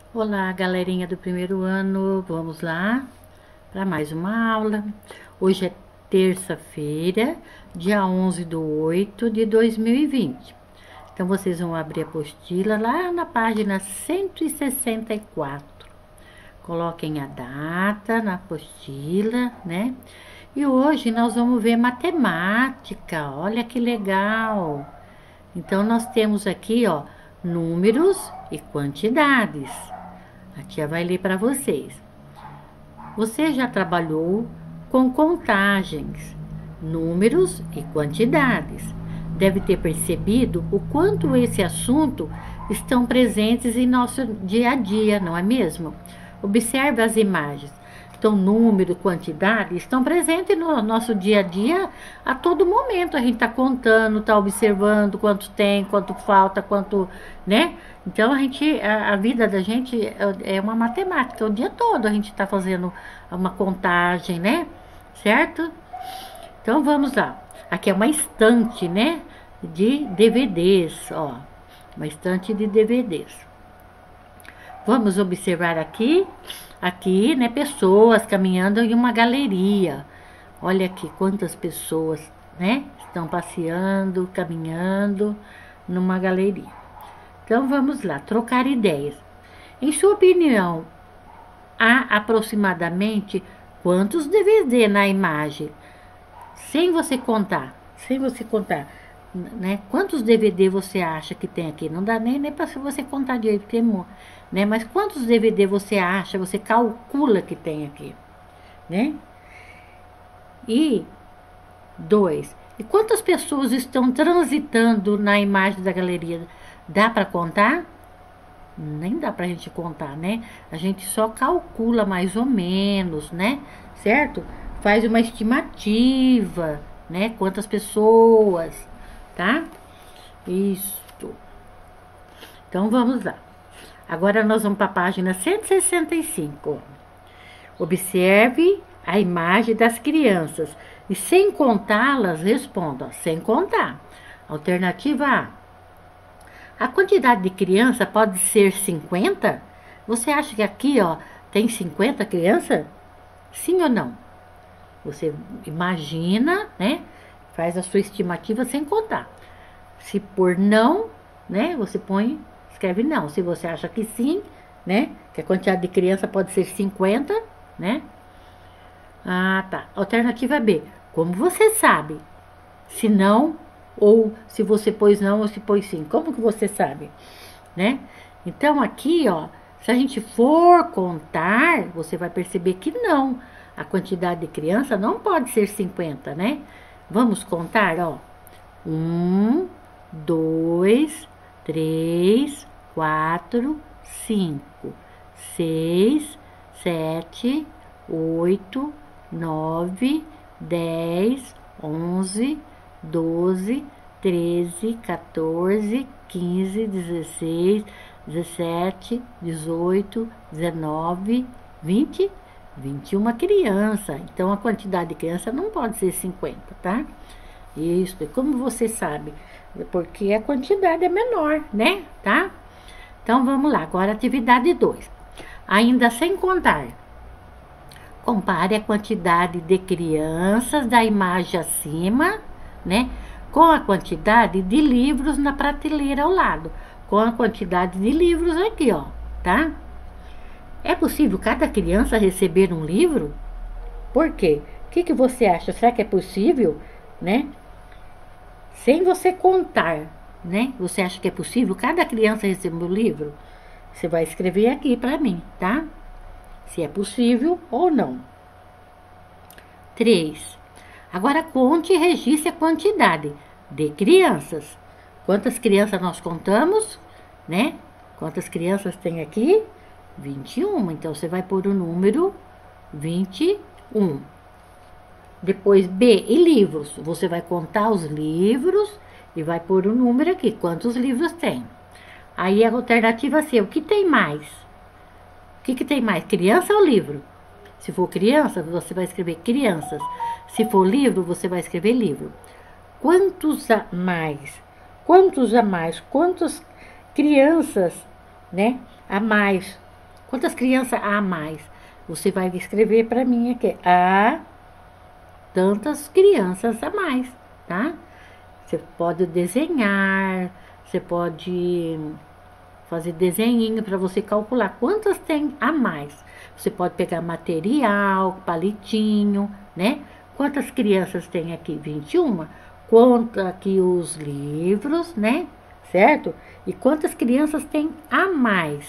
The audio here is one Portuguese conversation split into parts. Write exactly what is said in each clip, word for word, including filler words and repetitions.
Olá, galerinha do primeiro ano, vamos lá para mais uma aula. Hoje é terça-feira, dia onze de oito de dois mil e vinte. Então, vocês vão abrir a apostila lá na página cento e sessenta e quatro. Coloquem a data na apostila, né? E hoje nós vamos ver matemática, olha que legal! Então, nós temos aqui, ó, números e quantidades. A tia vai ler para vocês. Você já trabalhou com contagens, números e quantidades. Deve ter percebido o quanto esse assunto estão presentes em nosso dia a dia, não é mesmo? Observe as imagens. Então, número, quantidade estão presentes no nosso dia a dia a todo momento. A gente está contando, está observando quanto tem, quanto falta, quanto, né? Então, a gente, a, a vida da gente é uma matemática. O dia todo a gente está fazendo uma contagem, né? Certo? Então, vamos lá. Aqui é uma estante, né? De D V Ds, ó. Uma estante de D V Ds. Vamos observar aqui. Aqui, né, pessoas caminhando em uma galeria. Olha aqui quantas pessoas, né, estão passeando, caminhando numa galeria. Então, vamos lá, trocar ideias. Em sua opinião, há aproximadamente quantos D V D na imagem? Sem você contar, sem você contar, né? Quantos D V D você acha que tem aqui? Não dá nem, nem para você contar direito, porque, né? Mas quantos D V D você acha, você calcula que tem aqui, né? E dois. E quantas pessoas estão transitando na imagem da galeria? Dá para contar? Nem dá pra gente contar, né? A gente só calcula mais ou menos, né? Certo? Faz uma estimativa, né? Quantas pessoas, tá? Isso. Então, vamos lá. Agora, nós vamos para a página cento e sessenta e cinco. Observe a imagem das crianças. E sem contá-las, responda. Sem contar. Alternativa A. A quantidade de criança pode ser cinquenta? Você acha que aqui, ó, tem cinquenta crianças? Sim ou não? Você imagina, né? Faz a sua estimativa sem contar. Se por não, né? Você põe, escreve não. Se você acha que sim, né? Que a quantidade de criança pode ser cinquenta, né? Ah, tá. Alternativa B. Como você sabe? Se não, ou se você pôs não, ou se pôs sim. Como que você sabe? Né? Então, aqui, ó, se a gente for contar, você vai perceber que não. A quantidade de criança não pode ser cinquenta, né? Vamos contar, ó. Um, dois, três, quatro, cinco, seis, sete, oito, nove, dez, onze, doze, treze, quatorze, quinze, dezesseis, dezessete, dezoito, dezenove, vinte, vinte e uma criança. Então, a quantidade de criança não pode ser cinquenta, tá? Isso, e como você sabe? Porque a quantidade é menor, né? Tá? Então, vamos lá. Agora, atividade dois. Ainda sem contar. Compare a quantidade de crianças da imagem acima, né? Com a quantidade de livros na prateleira ao lado. Com a quantidade de livros aqui, ó, tá? É possível cada criança receber um livro? Por quê? O que, que você acha? Será que é possível, né? Sem você contar, né? Você acha que é possível cada criança receber um livro? Você vai escrever aqui para mim, tá? Se é possível ou não. três. Agora, conte e registre a quantidade de crianças. Quantas crianças nós contamos, né? Quantas crianças tem aqui? vinte e um. Então, você vai pôr o número vinte e um. Depois, B, e livros. Você vai contar os livros e vai pôr o número aqui. Quantos livros tem? Aí, a alternativa C, o que tem mais? O que, que tem mais? Criança ou livro? Se for criança, você vai escrever crianças. Se for livro, você vai escrever livro. Quantos a mais? Quantos a mais? Quantas crianças, né, a mais Quantas crianças há a mais? Você vai escrever para mim aqui. Há tantas crianças a mais, tá? Você pode desenhar, você pode fazer desenhinho para você calcular quantas tem a mais. Você pode pegar material, palitinho, né? Quantas crianças tem aqui? vinte e uma. Conta aqui os livros, né? Certo? E quantas crianças tem a mais?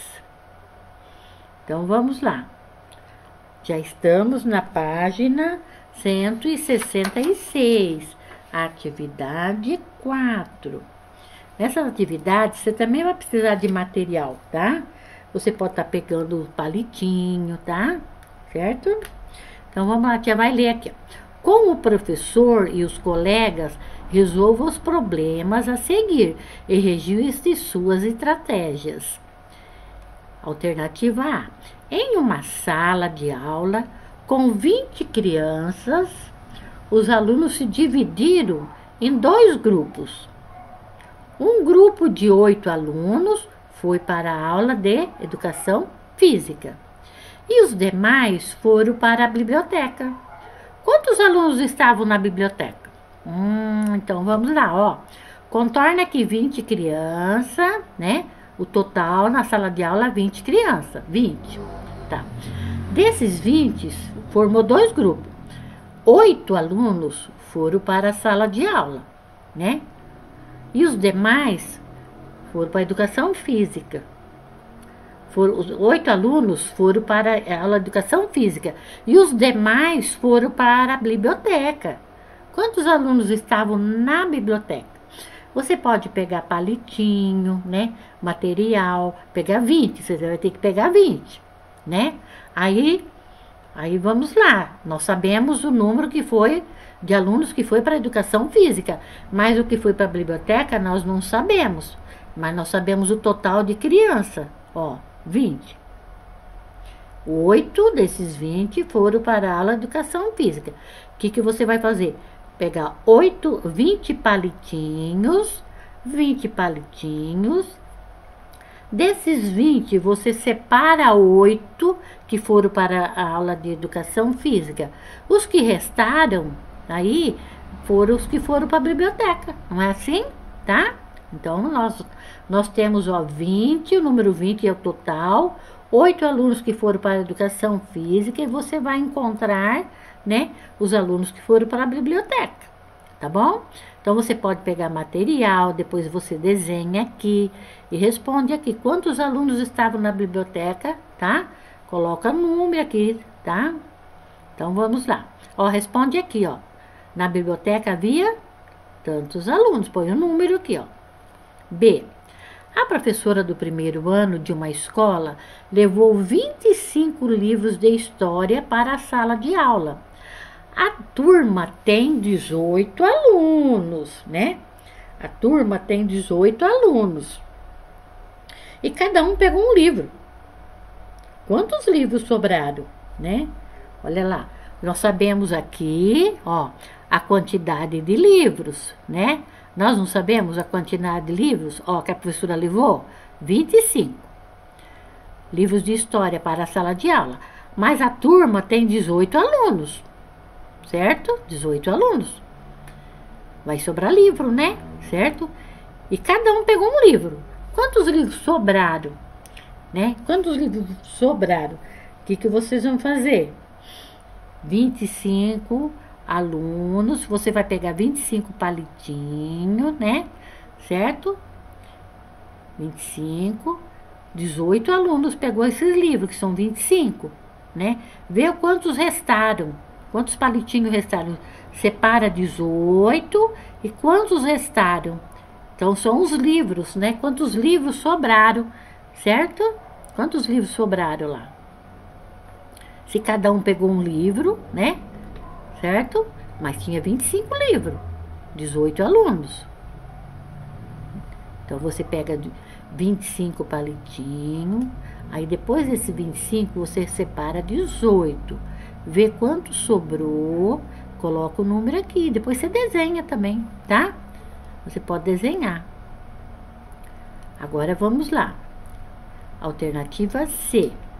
Então, vamos lá. Já estamos na página cento e sessenta e seis. Atividade quatro. Nessa atividade, você também vai precisar de material, tá? Você pode estar pegando o palitinho, tá? Certo? Então, vamos lá, a tia vai ler aqui. Com o professor e os colegas, resolva os problemas a seguir e registre suas estratégias. Alternativa A. Em uma sala de aula com vinte crianças, os alunos se dividiram em dois grupos. Um grupo de oito alunos foi para a aula de educação física e os demais foram para a biblioteca. Quantos alunos estavam na biblioteca? Hum, então vamos lá, ó. Contorna aqui vinte crianças, né? O total na sala de aula, vinte crianças. vinte. Tá. Desses vinte, formou dois grupos. Oito alunos foram para a sala de aula, né? E os demais foram para a educação física. Foram, os oito alunos foram para a aula de educação física. E os demais foram para a biblioteca. Quantos alunos estavam na biblioteca? Você pode pegar palitinho, né? Material, pegar vinte. Você vai ter que pegar vinte, né? Aí... Aí vamos lá, nós sabemos o número que foi de alunos que foi para a educação física, mas o que foi para a biblioteca nós não sabemos, mas nós sabemos o total de criança, ó, vinte. Oito desses vinte foram para a aula de educação física. O que, que você vai fazer? Pegar oito, vinte palitinhos, vinte palitinhos. Desses vinte, você separa oito que foram para a aula de educação física. Os que restaram, aí, foram os que foram para a biblioteca. Não é assim? Tá? Então, nós, nós temos, ó, vinte, o número vinte é o total, oito alunos que foram para a educação física, e você vai encontrar, né, os alunos que foram para a biblioteca. Tá bom? Então, você pode pegar material, depois você desenha aqui e responde aqui quantos alunos estavam na biblioteca, tá? Coloca número aqui, tá? Então, vamos lá. Ó, responde aqui, ó. Na biblioteca havia tantos alunos. Põe o número aqui, ó. B. A professora do primeiro ano de uma escola levou vinte e cinco livros de história para a sala de aula. A turma tem dezoito alunos, né? A turma tem dezoito alunos. E cada um pegou um livro. Quantos livros sobraram, né? Olha lá, nós sabemos aqui, ó, a quantidade de livros, né? Nós não sabemos a quantidade de livros, ó, que a professora levou? vinte e cinco livros de história para a sala de aula. Mas a turma tem dezoito alunos. Certo? dezoito alunos. Vai sobrar livro, né? Certo? E cada um pegou um livro. Quantos livros sobraram? Né? Quantos livros sobraram? O que, que vocês vão fazer? vinte e cinco alunos. Você vai pegar vinte e cinco palitinhos, né? Certo? vinte e cinco. dezoito alunos pegou esses livros, que são vinte e cinco, né? Vê quantos restaram. Quantos palitinhos restaram? Separa dezoito. E quantos restaram? Então, são os livros, né? Quantos livros sobraram, certo? Quantos livros sobraram lá? Se cada um pegou um livro, né? Certo? Mas tinha vinte e cinco livros. dezoito alunos. Então, você pega vinte e cinco palitinhos. Aí, depois desse vinte e cinco, você separa dezoito. Vê quanto sobrou, coloca o número aqui, depois você desenha também, tá? Você pode desenhar. Agora vamos lá. Alternativa C.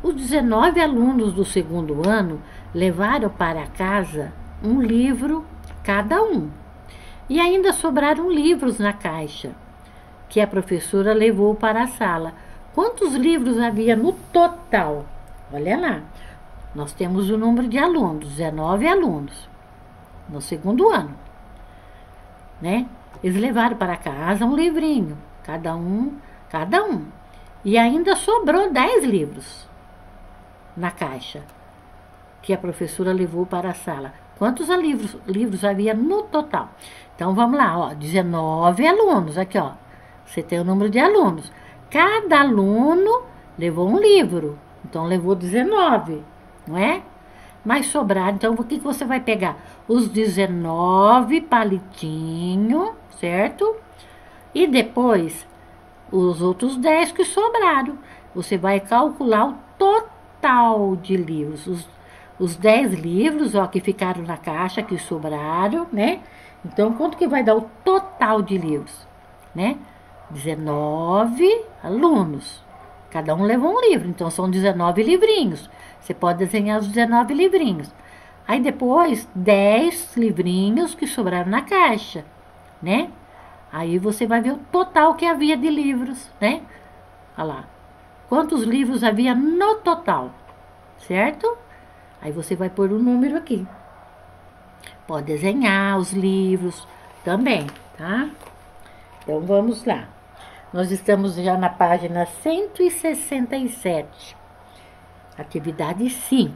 Os dezenove alunos do segundo ano levaram para casa um livro cada um. E ainda sobraram livros na caixa, que a professora levou para a sala. Quantos livros havia no total? Olha lá. Nós temos o número de alunos, dezenove alunos, no segundo ano, né? Eles levaram para casa um livrinho, cada um, cada um. E ainda sobrou dez livros na caixa, que a professora levou para a sala. Quantos livros, livros havia no total? Então, vamos lá, ó, dezenove alunos, aqui, ó. Você tem o número de alunos. Cada aluno levou um livro, então levou dezenove, não é? Mas sobraram, então o que, que você vai pegar? Os dezenove palitinhos, certo? E depois, os outros dez que sobraram. Você vai calcular o total de livros. Os, os dez livros, ó, que ficaram na caixa, que sobraram, né? Então, quanto que vai dar o total de livros, né? dezenove alunos. Cada um levou um livro, então são dezenove livrinhos. Você pode desenhar os dezenove livrinhos. Aí depois, dez livrinhos que sobraram na caixa, né? Aí você vai ver o total que havia de livros, né? Olha lá. Quantos livros havia no total, certo? Aí você vai pôr o número aqui. Pode desenhar os livros também, tá? Então, vamos lá. Nós estamos já na página cento e sessenta e sete. Atividade cinco.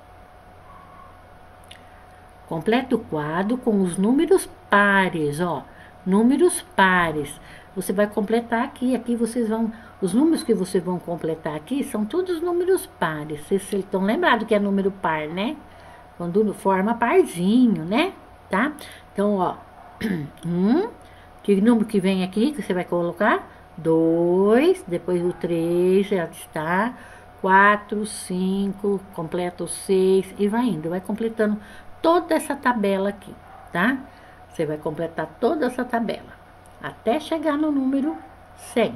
Completa o quadro com os números pares, ó. Números pares. Você vai completar aqui, aqui vocês vão... Os números que vocês vão completar aqui são todos números pares. Vocês estão lembrados que é número par, né? Quando forma parzinho, né? Tá? Então, ó. Um. Que número que vem aqui que você vai colocar? Dois. Depois o três já está. Quatro, cinco. Completa o seis. E vai indo. Vai completando toda essa tabela aqui, tá? Você vai completar toda essa tabela. Até chegar no número cem.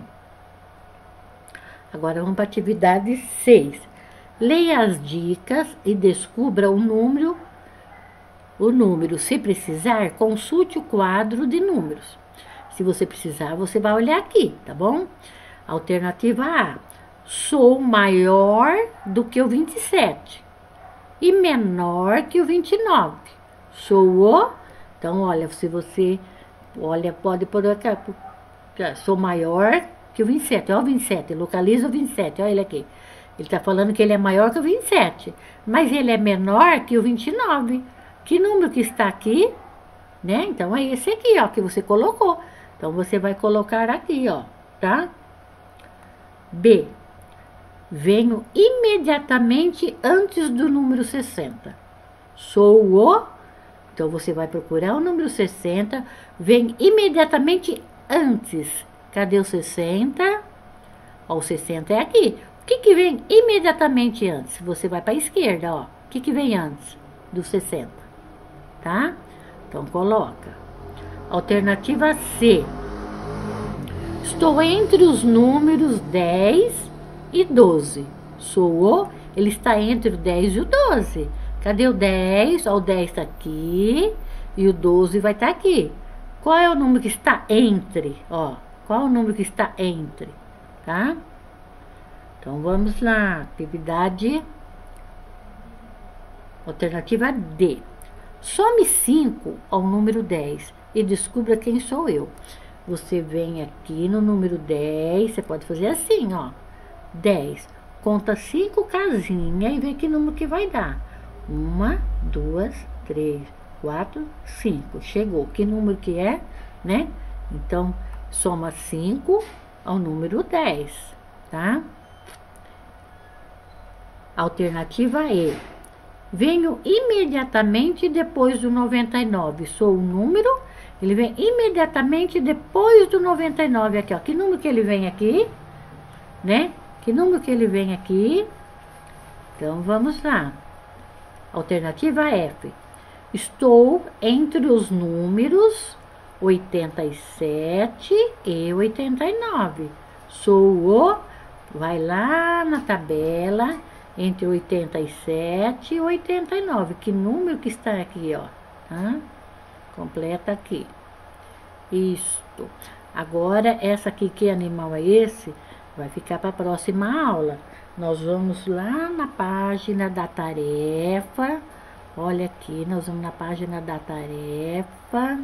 Agora vamos para a atividade seis. Leia as dicas e descubra o número. O número, se precisar, consulte o quadro de números. Se você precisar, você vai olhar aqui, tá bom? Alternativa A. Sou maior do que o vinte e sete e menor que o vinte e nove. Sou o... Então, olha, se você... Olha, pode pôr aqui. Sou maior que o vinte e sete. Olha o vinte e sete, localiza o vinte e sete, olha ele aqui. Ele está falando que ele é maior que o vinte e sete, mas ele é menor que o vinte e nove. Que número que está aqui, né? Então, é esse aqui, ó, que você colocou. Então, você vai colocar aqui, ó, tá? B. Venho imediatamente antes do número sessenta. Sou o... Então, você vai procurar o número sessenta, vem imediatamente antes. Cadê o sessenta? Ó, o sessenta é aqui. O que que vem imediatamente antes? Você vai para a esquerda, ó. O que que vem antes do sessenta? Tá? Então, coloca. Alternativa C. Estou entre os números dez e doze. Sou o... Ele está entre o dez e o doze. Cadê o dez? Ó, o dez está aqui. E o doze vai estar aqui. Qual é o número que está entre? Ó, qual é o número que está entre? Tá? Então, vamos lá. Atividade... Alternativa D. Some cinco ao número dez e descubra quem sou eu. Você vem aqui no número dez, você pode fazer assim, ó. dez. Conta cinco casinhas e vê que número que vai dar. Uma, duas, três, quatro, cinco. Chegou. Que número que é, né? Então, soma cinco ao número dez, tá? Alternativa E. Venho imediatamente depois do noventa e nove. Sou o número, ele vem imediatamente depois do noventa e nove aqui, ó. Que número que ele vem aqui, né? Que número que ele vem aqui? Então, vamos lá. Alternativa F. Estou entre os números oitenta e sete e oitenta e nove. Sou o... Vai lá na tabela entre oitenta e sete e oitenta e nove. Que número que está aqui, ó, tá? Completa aqui. Isto. Agora, essa aqui, que animal é esse? Vai ficar para a próxima aula. Nós vamos lá na página da tarefa. Olha aqui, nós vamos na página da tarefa.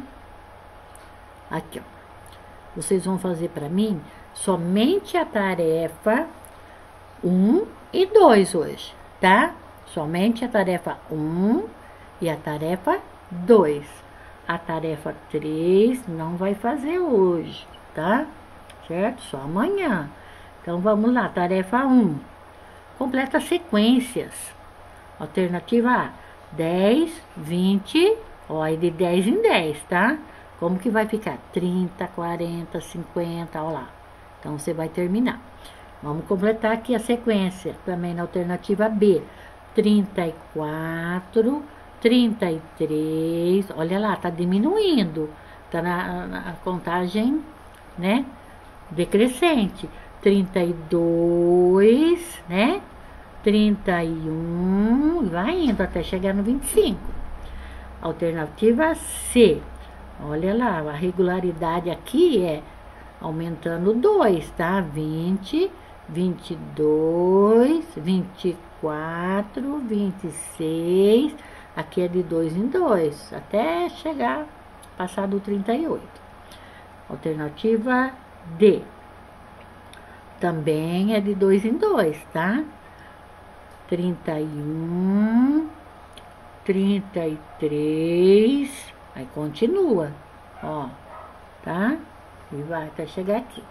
Aqui, ó. Vocês vão fazer para mim somente a tarefa um e dois hoje, tá? Somente a tarefa um e a tarefa dois. A tarefa três não vai fazer hoje, tá? Certo? Só amanhã. Então, vamos lá. Tarefa um. Completa sequências. Alternativa A. dez, vinte, ó, é de dez em dez, tá? Como que vai ficar? trinta, quarenta, cinquenta, ó lá. Então, você vai terminar. Vamos completar aqui a sequência, também na alternativa B. trinta e quatro, trinta e três, olha lá, tá diminuindo. Tá na, na contagem, né, decrescente. trinta e dois, né, trinta e um, vai indo até chegar no vinte e cinco. Alternativa C. Olha lá, a regularidade aqui é aumentando dois, tá? vinte, vinte e dois, vinte e quatro, vinte e seis. Aqui é de dois em dois, até chegar, passar do trinta e oito. Alternativa D. Também é de dois em dois, tá? trinta e um, trinta e três, aí continua, ó, tá? E vai até chegar aqui.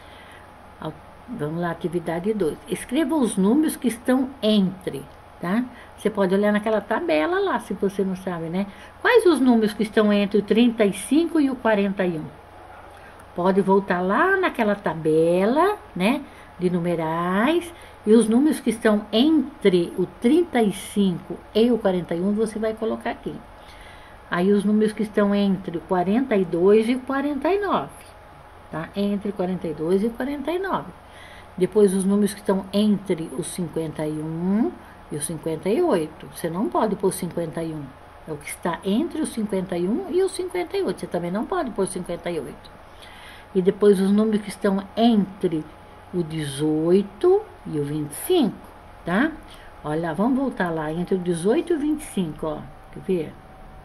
Vamos lá, atividade dois. Escreva os números que estão entre, tá? Você pode olhar naquela tabela lá, se você não sabe, né? Quais os números que estão entre o trinta e cinco e o quarenta e um? Pode voltar lá naquela tabela, né, de numerais, e os números que estão entre o trinta e cinco e o quarenta e um, você vai colocar aqui. Aí os números que estão entre o quarenta e dois e o quarenta e nove, tá? Entre quarenta e dois e quarenta e nove. Depois os números que estão entre os cinquenta e um e o cinquenta e oito. Você não pode pôr cinquenta e um. É o que está entre o cinquenta e um e o cinquenta e oito. Você também não pode pôr cinquenta e oito. E depois os números que estão entre o dezoito e o vinte e cinco, tá? Olha, vamos voltar lá, entre o dezoito e o vinte e cinco, ó. Quer ver?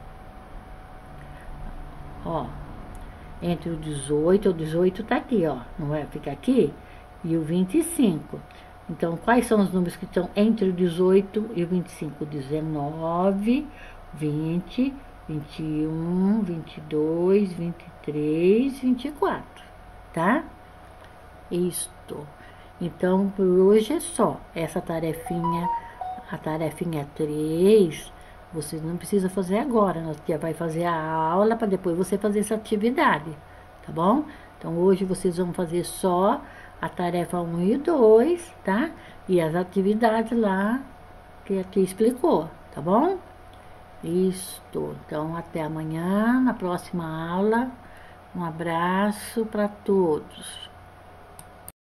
Ó, entre o dezoito, o dezoito tá aqui, ó. Não vai ficar aqui? E o vinte e cinco. Então, quais são os números que estão entre o dezoito e o vinte e cinco? dezenove, vinte, vinte e um, vinte e dois, vinte e três, vinte e quatro, tá? Isto. Então, por hoje é só. Essa tarefinha, a tarefinha três, você não precisa fazer agora. Nós já vai fazer a aula para depois você fazer essa atividade, tá bom? Então, hoje vocês vão fazer só a tarefa um e dois, tá? E as atividades lá que aqui explicou, tá bom? Isto. Então, até amanhã, na próxima aula. Um abraço para todos.